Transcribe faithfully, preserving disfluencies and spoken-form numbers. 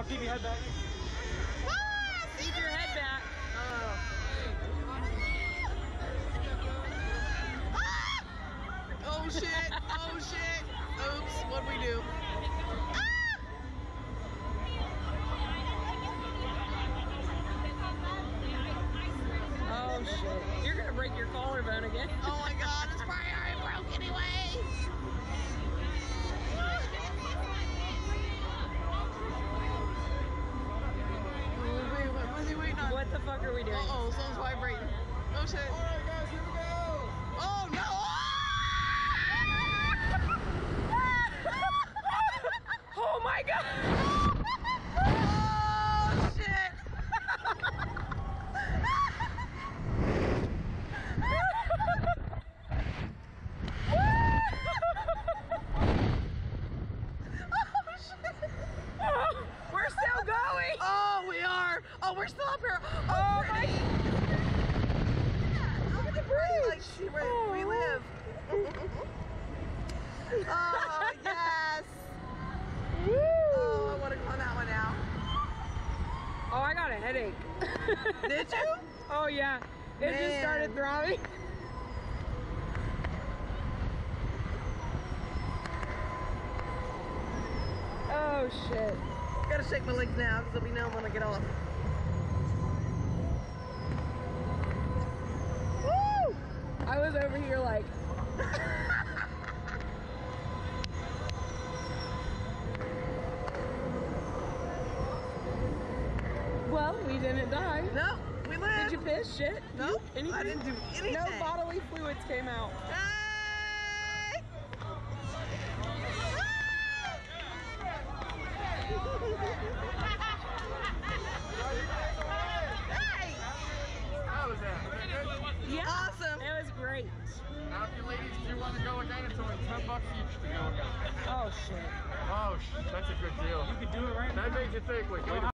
keep your head back. Ah, Keep your head back. Oh. Oh shit! Oh shit! Oops! What'd we do? Oh shit! You're gonna break your collarbone again. Oh my god! It's probably already broke anyway. Wait, what was he waiting on? What the fuck are we doing? Uh oh, someone's vibrating. Oh shit! All right, guys, here we go. Oh no! Oh my god! Oh shit! We're still going! Oh, we are! Oh, we're still up here! Oh, Oh my pretty. Yeah, look at the bridge! Like, she, we, Oh. we live. Oh, yes! Oh, I want to go on that one now. Oh, I got a headache. Did you? Oh yeah. It Man. just started throbbing. Oh shit. Gotta shake my legs now because there'll be no one to get off. Woo! I was over here like well, we didn't die. No, we live. Did you piss shit? No, Anything? I didn't do anything. No bodily fluids came out. Hey! Hey! How was that? Was that good? Yeah. Awesome. It was great. Now, if you ladies do want to go again, it's only ten bucks each to go again. Oh shit. Oh, sh that's a good deal. You could do it right now. That makes you think, like, wait a